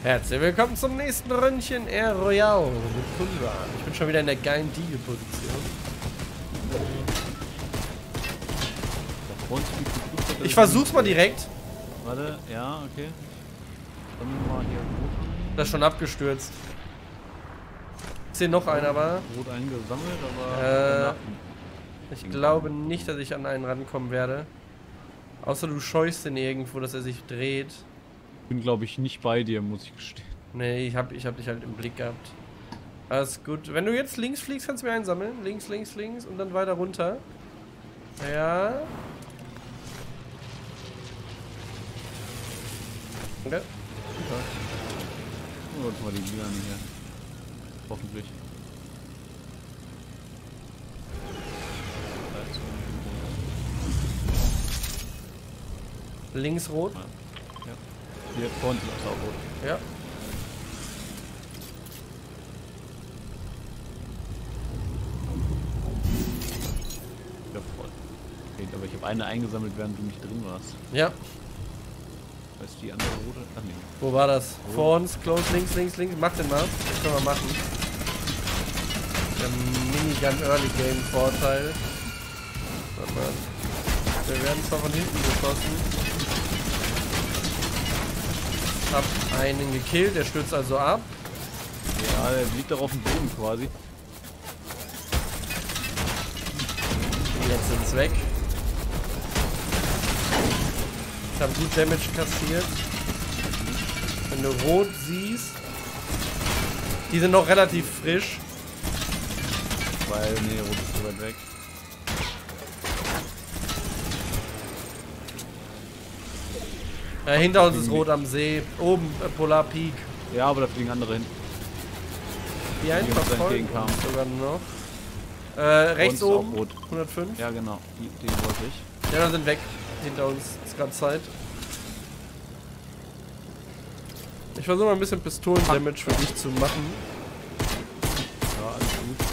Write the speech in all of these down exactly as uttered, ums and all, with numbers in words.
Herzlich willkommen zum nächsten Röntchen Air Royale mit Kundan. Ich bin schon wieder in der geilen Deal-Position. Ich versuch's mal direkt. Warte, ja, okay. Dann mal hier rot. Das ist schon abgestürzt. Ist hier noch einer, aber. Rot eingesammelt, aber. Äh, ich glaube nicht, dass ich an einen rankommen werde. Außer du scheust den irgendwo, dass er sich dreht. Ich bin, glaube ich, nicht bei dir, muss ich gestehen. Nee, ich hab, ich hab dich halt im Blick gehabt. Alles gut. Wenn du jetzt links fliegst, kannst du mir einsammeln. Links, links, links und dann weiter runter. Ja. Okay. Oh, jetzt mal die Liga nicht hier. Hoffentlich. Links rot. Ja. Ja. Hier vorne ist auch rot. Ja. Ja, voll. Okay, aber ich habe eine eingesammelt, während du nicht drin warst. Ja. Weißt du, die andere rote? Ach nee. Wo war das? Rot. Vor uns, close, links, links, links. Mach den mal. Das können wir machen. Der Minigun Early Game Vorteil. Warte mal. Wir werden zwar von hinten geschossen. Hab einen gekillt, der stürzt also ab. Ja, der liegt doch auf dem Boden quasi. Jetzt sind es weg. Ich habe gut Damage kassiert. Wenn du rot siehst, die sind noch relativ frisch. Weil, nee, rot ist so weit weg. Ja, hinter uns ist rot am See. Oben äh, Polar Peak. Ja, aber da fliegen andere hin. Die einfach uns folgen entgegenkamen. uns sogar noch. Äh, rechts Bei uns ist oben. auch rot. hundertfünf. Ja, genau. Die, die wollte ich. Die anderen sind weg. Hinter uns ist gerade Zeit. Ich versuche mal ein bisschen Pistolen-Damage für dich zu machen. Ja, alles gut.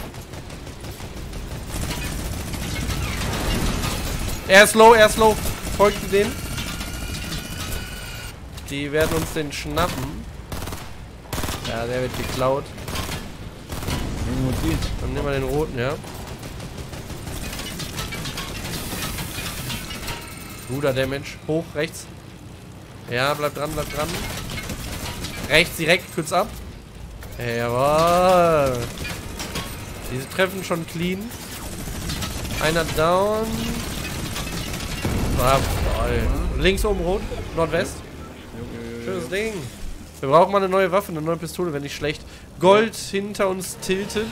Er ist low, er ist low. Folgt den. Die werden uns den schnappen. Ja, der wird geklaut. Dann nehmen wir den roten, ja. Guter Damage. Hoch, rechts. Ja, bleib dran, bleib dran. Rechts direkt, kurz ab. Jawohl. Diese treffen schon clean. Einer down. Ah, voll. Links oben rot, Nordwest. Schönes Ding. Wir brauchen mal eine neue Waffe, eine neue Pistole, wenn nicht schlecht. Gold ja. Hinter uns tiltet.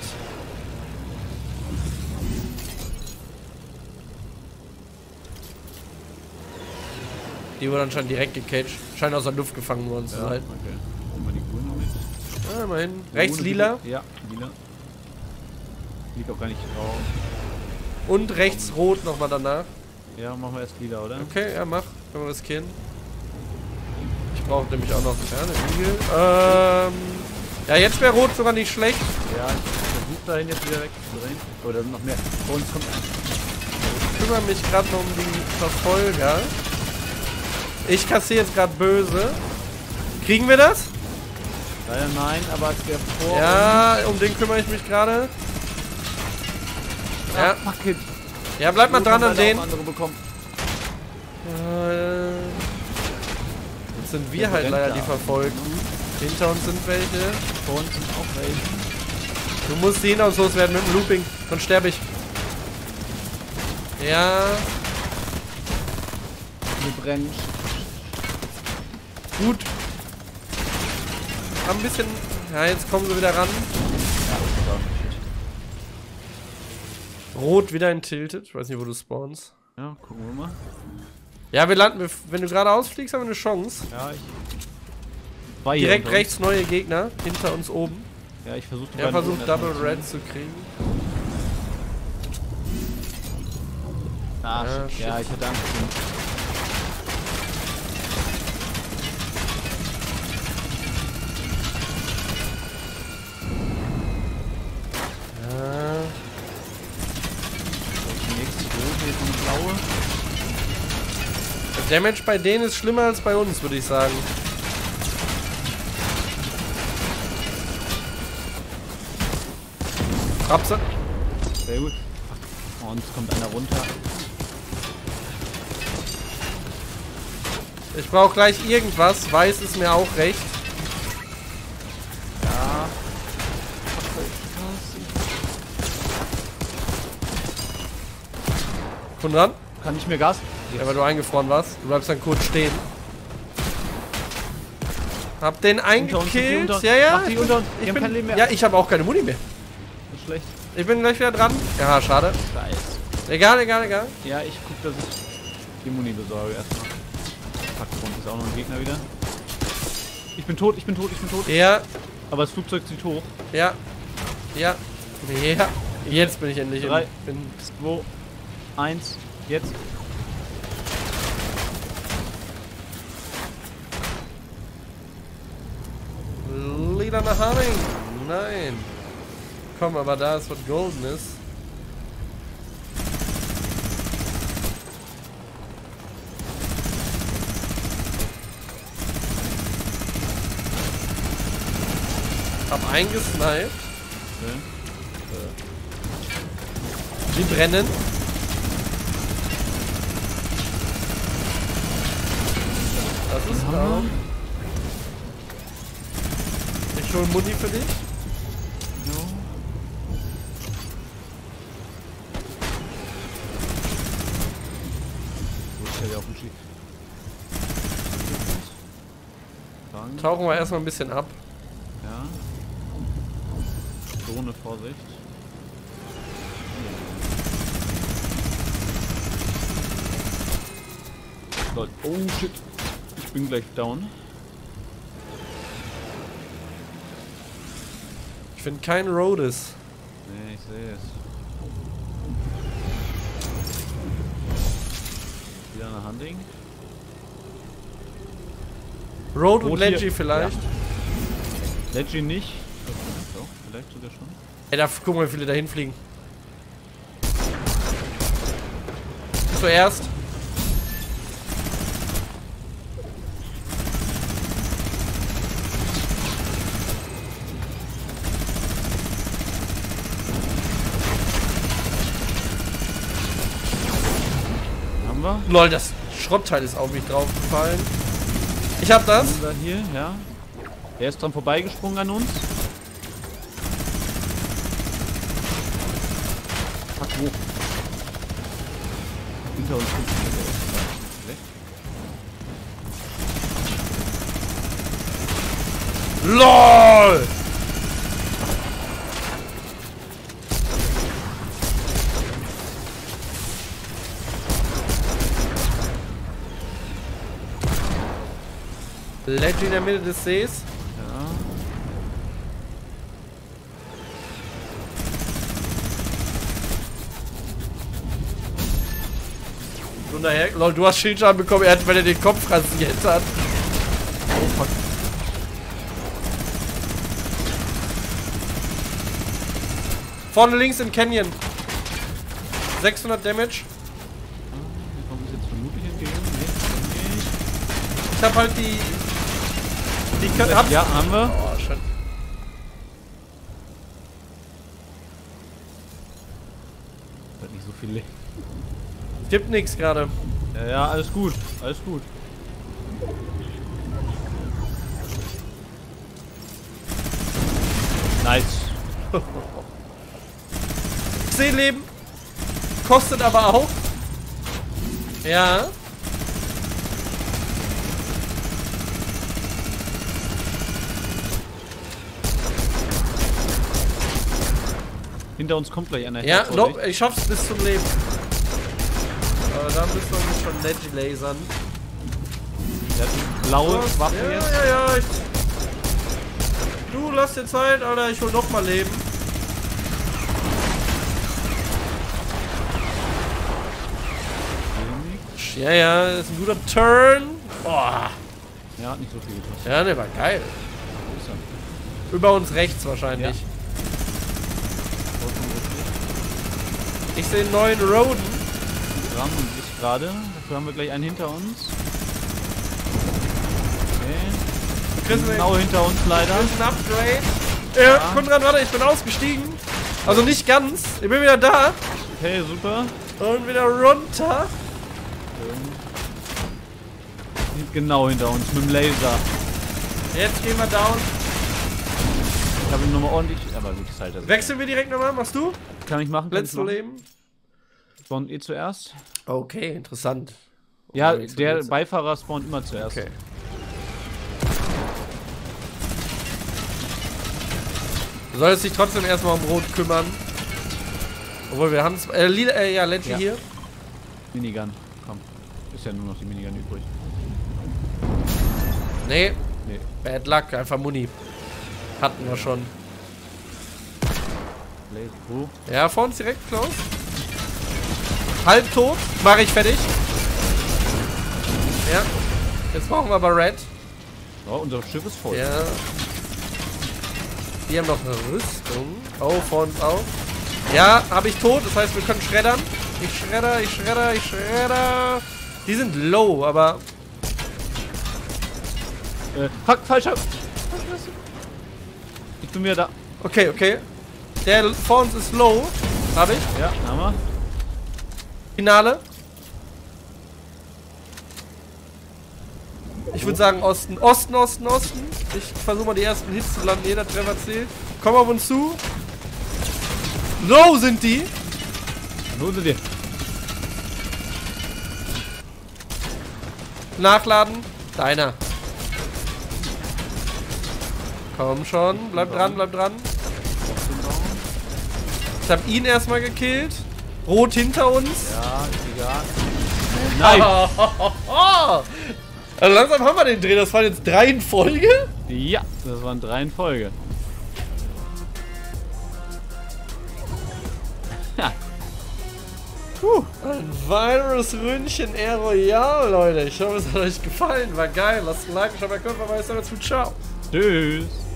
Die wurde anscheinend direkt gecatcht. Scheint aus der Luft gefangen worden zu ja, sein. Okay. Mal die grüne mit. Ja, immerhin. Rechts lila. Ja, lila. Liegt auch gar nicht drauf. Und rechts rot nochmal danach. Ja, machen wir erst lila, oder? Okay, ja, mach. Können wir riskieren. Ich brauche nämlich auch noch ja, eine Igel. Ähm, ja, jetzt wäre rot sogar nicht schlecht. Ja, ich versuche dahin jetzt wieder wegzudrehen. Oh, da sind noch mehr. Vor uns kommt ein. Ich kümmere mich gerade noch um die Verfolger. Ich kassiere jetzt gerade böse. Kriegen wir das? Leider nein, aber der vor. Ja, um den kümmere ich mich gerade. Ja. Fuck it. Ja, bleib mal dran an den. Andere bekommen. Äh, jetzt sind wir halt leider die Verfolgten. Hinter uns sind welche. Vor uns sind auch welche. Du musst die hinter uns loswerden mit dem Looping, sonst sterbe ich. Ja. Wir brennen. Gut. Ein bisschen. Ja, jetzt kommen sie wieder ran. Rot wieder in Tilted. Ich weiß nicht, wo du spawnst. Ja, gucken wir mal. Ja, wir landen. Wenn du gerade ausfliegst, haben wir eine Chance. Ja, ich. War Direkt rechts neue Gegner. Hinter uns oben. Ja, ich versuche Er versucht Double Red zu kriegen. Ah, ja, shit. Ja, ich hatte Angst. Ja. Die nächste rote, jetzt eine blaue. Der Damage bei denen ist schlimmer als bei uns, würde ich sagen. Hab sie. Sehr gut. Und es kommt einer runter. Ich brauche gleich irgendwas. Weiß ist mir auch recht. Ja. Komm dran. Kann ich mir Gas? Ja, weil du eingefroren warst. Du bleibst dann kurz stehen. Hab den eingekillt. Ja, ja. Mach die Ich unter bin, uns. Die ich haben bin, kein Leben mehr. ja, ich habe auch keine Muni mehr. Das ist schlecht. Ich bin gleich wieder dran. Ja, schade. Scheiße. Egal, egal, egal. Ja, ich guck, dass ich die Muni besorge erstmal. Packgrund ist auch noch ein Gegner wieder. Ich bin tot, ich bin tot, ich bin tot. Ja, Aber das Flugzeug zieht hoch. ja, ja, ja. Jetzt bin ich endlich Drei. in. Bin zwei, eins, jetzt. Lieder nach Haring. Nein. Komm, aber da ist was Goldenes. Hab eingesniped. Okay. Die brennen. Das ist down. Ich hol Muni für dich. So. Wo ist der auf dem Schiff? Tauchen wir erstmal ein bisschen ab. Ja. Drohne, Vorsicht. Lol. Oh shit. Ich bin gleich down. Ich finde kein Rhodes. Nee, ich sehe es. Wieder eine Hunting. Road und Rot hier. Leggy vielleicht. Ja. Leggy nicht. Doch, vielleicht sogar schon. Ey, da guck mal, wie viele da hinfliegen. Zuerst. Haben wir? Lol, das Schrottteil ist auf mich draufgefallen. Ich hab das. Haben wir hier, ja. Der ist dran vorbeigesprungen an uns. Fuck, wo? Hinter uns. Weg. LOL! Leggy in der Mitte des Sees. Ja. Und daher, lol, du hast Schildschaden bekommen, er hat, weil er den Kopf rasiert hat. Oh fuck. Vorne links im Canyon. sechshundert Damage. Wir kommen uns jetzt vermutlich entgegen. Nee, nicht. Ich hab halt die... Die können... Hab's. Ja, haben wir. Oh, shit. Hat nicht so viel Leben. Gibt nichts gerade. Ja, ja, alles gut. Alles gut. Nice. zehn Leben. Kostet aber auch. Ja. Hinter uns kommt gleich einer. Ja, her, nope, Vorsicht. ich schaff's bis zum Leben. Aber da müssen wir uns schon Leggy lasern. Der hat eine blaue Was? Waffe Ja, jetzt. ja, ja. Ich... Du, lass dir Zeit, Alter. Ich hol noch mal Leben. Ja, ja. Das ist ein guter Turn. Boah. Ja, hat nicht so viel gekostet. Ja, ne, war geil. Wo ist er? Über uns rechts wahrscheinlich. Ja. Ich sehe einen neuen Roden. Rahmen ich gerade. Dafür haben wir gleich einen hinter uns. Okay. Chris, Genau hinter uns leider. Das ist ein Upgrade. Ja, Ja. komm dran, warte, ich bin ausgestiegen. Also nicht ganz. Ich bin wieder da. Okay, super. Und wieder runter. Genau hinter uns mit dem Laser. Jetzt gehen wir down. Ich habe ihn nochmal ordentlich. Aber gut, ist halt das. Wechseln wir direkt nochmal. Machst du? Kann ich machen. Kann Letztes ich machen. Leben. Spawnt ihr zuerst? Okay, interessant. Ja, Unterwegs der jetzt. Beifahrer spawnt immer zuerst. Okay. Du solltest dich trotzdem erstmal um Rot kümmern. Obwohl wir haben es. Äh, Lila, äh, ja, Leggy Ja. hier. Minigun. Komm. Ist ja nur noch die Minigun übrig. Nee, Nee. Bad Luck, einfach Muni. Hatten wir schon. Laser. Wo? Ja, vor uns direkt, Klaus. Halb tot. Mache ich fertig. Ja. Jetzt brauchen wir aber Red. Oh, unser Schiff ist voll. Ja. Die haben noch eine Rüstung. Oh, vor uns auch. Ja, habe ich tot. Das heißt, wir können schreddern. Ich schredder, ich schredder, ich schredder. Die sind low, aber... Äh, fuck, falscher. Ich bin wieder da. Okay, okay. Der vor uns ist low. Habe ich. Ja, haben wir. Finale. Ich würde sagen Osten. Osten, Osten, Osten. Ich versuche mal die ersten Hits zu landen. Jeder Treffer zählt. Komm auf uns zu. Low sind die. Wo sind die? Nachladen. Deiner. Komm schon. Bleib dran, bleib dran. Ich habe ihn erstmal gekillt. Rot hinter uns. Ja, ist egal. Nein! Also langsam haben wir den Dreh. Das waren jetzt drei in Folge. Ja, das waren drei in Folge. Ja. Puh. Ein weiteres Ründchen Air Royale, Leute. Ich hoffe, es hat euch gefallen. War geil. Lasst ein Like, schaut bei Kopf, aber jetzt damit zu. Ciao. Tschüss.